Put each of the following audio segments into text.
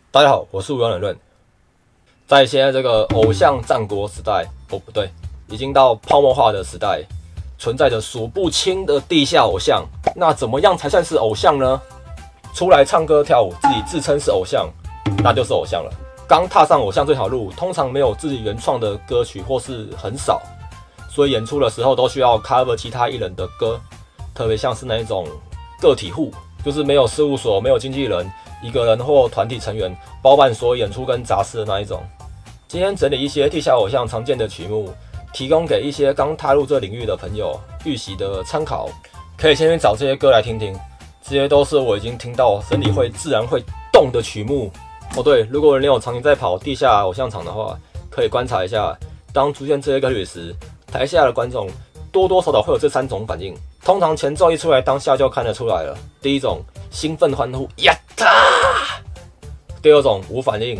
大家好，我是吴阳论。在现在这个偶像战国时代，不对，已经到泡沫化的时代，存在着数不清的地下偶像。那怎么样才算是偶像呢？出来唱歌跳舞，自己自称是偶像，那就是偶像了。刚踏上偶像这条路，通常没有自己原创的歌曲，或是很少，所以演出的时候都需要 cover 其他艺人的歌，特别像是那一种个体户，就是没有事务所、没有经纪人，一个人或团体成员包办所有演出跟杂事的那一种。今天整理一些地下偶像常见的曲目，提供给一些刚踏入这领域的朋友预习的参考，可以先去找这些歌来听听。这些都是我已经听到身体会自然会动的曲目。哦对，如果你有常年在跑地下偶像场的话，可以观察一下，当出现这些歌曲时，台下的观众多多少少会有这3种反应。通常前奏一出来，当下就看得出来了。第一种，兴奋欢呼，呀哒；第二种，无反应；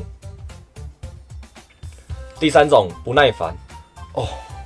第三种，不耐烦。哦，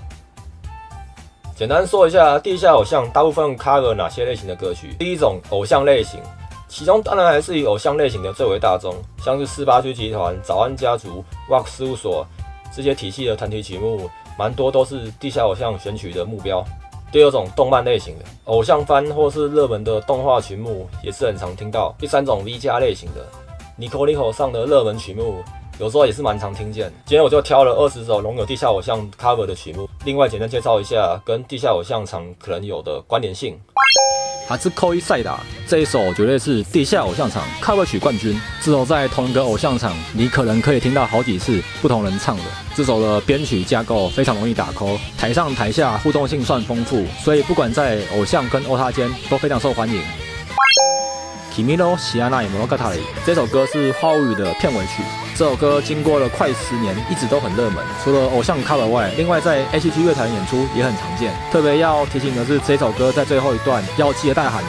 简单说一下，地下偶像大部分 cover 哪些类型的歌曲？第一种，偶像类型，其中当然还是以偶像类型的最为大众，像是48G集团、早安家族、Rock 事务所这些体系的团体曲目，蛮多都是地下偶像选曲的目标。第二种，动漫类型的偶像番或是热门的动画曲目也是很常听到。第三种 V 加类型的 Nico 上的热门曲目，有时候也是蛮常听见。今天我就挑了20首融有地下偶像 cover 的曲目，另外简单介绍一下跟地下偶像场可能有的关联性。哈兹扣伊赛达这一首绝对是地下偶像场 cover 曲冠军。这首在同一个偶像场，你可能可以听到好几次不同人唱的。这首的编曲架构非常容易打 call， 台上台下互动性算丰富，所以不管在偶像跟欧他间都非常受欢迎。Kimi no Shiranai Monogatari 这首歌是花无语的片尾曲。这首歌经过了快10年，一直都很热门。除了偶像 cover 外，另外在 HG 乐团演出也很常见。特别要提醒的是，这首歌在最後一段要记得大喊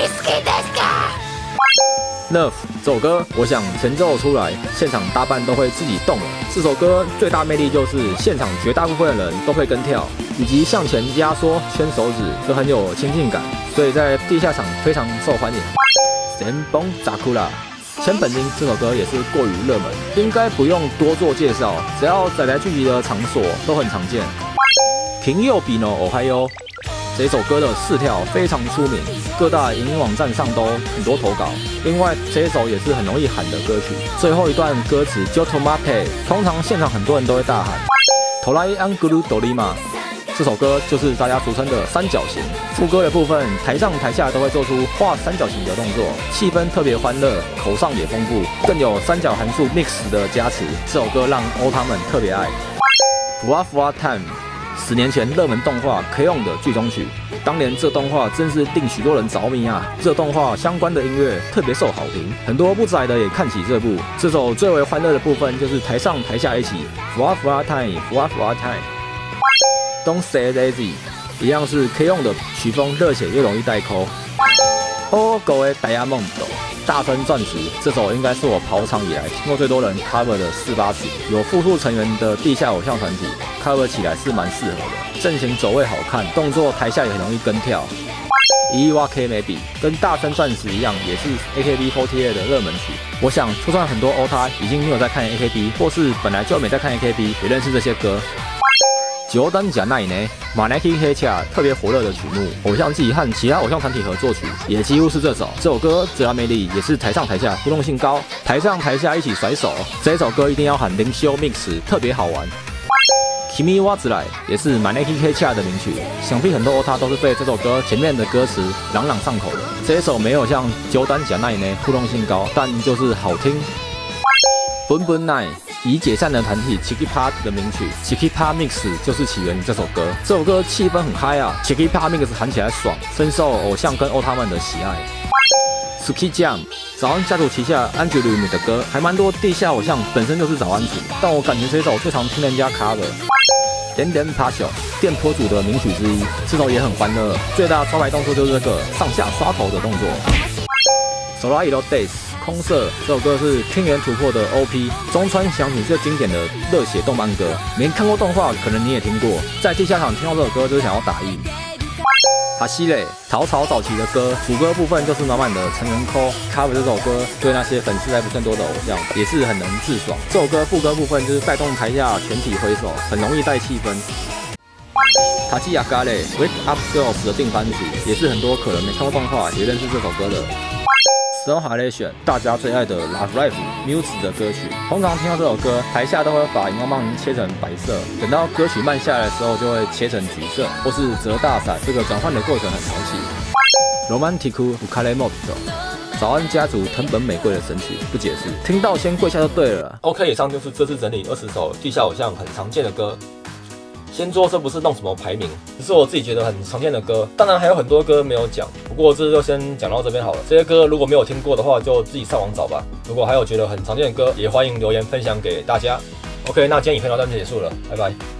Love 这首歌，我想前奏出来，现场大半都会自己动了。这首歌最大魅力就是现场绝大部分的人都会跟跳，以及向前压缩、牵手指，都很有亲近感，所以在地下场非常受欢迎。Senbon Zakura千本樱这首歌也是过于热门，应该不用多做介绍，只要仔仔聚集的场所都很常见。Kinyobi no Ohio这首歌的4跳非常出名，各大影音网站上都很多投稿。另外，这一首也是很容易喊的歌曲。最后一段歌词 Jotomate， 通常现场很多人都会大喊 Torai Anguru Dorima。这首歌就是大家俗称的三角形。副歌的部分，台上台下都会做出画三角形的动作，气氛特别欢乐，口上也丰富，更有三角函数 mix 的加持。这首歌让欧他们特别爱。Fua Fua Time 10年前热门动画 K-ON 的剧中曲，当年这动画真是令许多人着迷啊！这动画相关的音乐特别受好评，很多不宅的也看起这部。这首最为欢乐的部分就是台上台下一起 Fua Fua Time Fua Fua Time。Don't Say Lazy 一样是 K-ON 的曲风，热血又容易带扣。Oh Go Diamond 大分钻石这首应该是我跑场以来听过最多人 cover 的4-8次，有复数成员的地下偶像团体 cover 起来是蛮适合的，阵型走位好看，动作台下也很容易跟跳。Iwake Maybe 跟大分钻石一样，也是 AKB48 的热门曲。我想，就算很多欧他已经没有在看 AKB， 或是本来就没在看 AKB， 也认识这些歌。九单甲奈呢，马奈基黑恰特别火热的曲目，偶像季和其他偶像团体合作曲，也几乎是这首。这首歌最大魅力也是台上台下互动性高，台上台下一起甩手。这首歌一定要喊灵修 mix， 特别好玩。Kimi wa Zrai 也是马奈基黑恰的名曲，想必很多欧他都是被这首歌前面的歌词朗朗上口的。这一首没有像九单甲奈呢互动性高，但就是好听。Bun Night以解散的团体 Chiki Park 的名曲 Chiki Park Mix 就是起源于这首歌。这首歌气氛很嗨啊 ，Chiki Park Mix 喊起来爽，深受偶像跟欧他们的喜爱。Suki Jam 早安家族旗下 Angelum 的歌，还蛮多地下偶像本身就是早安组，但我感觉这首最常听人家 cover。点点 Passion 电波组的名曲之一，这首也很欢乐，最大招牌动作就是这个上下刷头的动作。Solairo Days 空色这首歌是天元突破的 OP， 中川翔平最经典的热血动漫歌，没看过动画可能你也听过，在地下场听到这首歌就是想要打印。 哈西嘞，陶槽早期的歌，主歌部分就是满满的成人抠。Cover 这首歌对那些粉丝还不算多的偶像，也是很能自爽。这首歌副歌部分就是带动台下全体挥手，很容易带气氛。塔基亚嘎嘞 ，Wake Up Girls 的定番曲，也是很多可能没看过动画也认识这首歌的。Slow Halation 大家最爱的 Love Life Muse 的歌曲，通常听到这首歌，台下都会把荧光棒切成白色，等到歌曲慢下来的时候，就会切成橘色，或是折大伞，这个转换的过程很讨喜。Romantic Ukale Mode 早安家族藤本美贵的神曲，不解释，听到先跪下就对了。OK， 以上就是这次整理20首地下偶像很常见的歌。先说这不是弄什么排名，只是我自己觉得很常见的歌，当然还有很多歌没有讲，不过这就先讲到这边好了。这些歌如果没有听过的话，就自己上网找吧。如果还有觉得很常见的歌，也欢迎留言分享给大家。OK， 那今天影片到这边结束了，拜拜。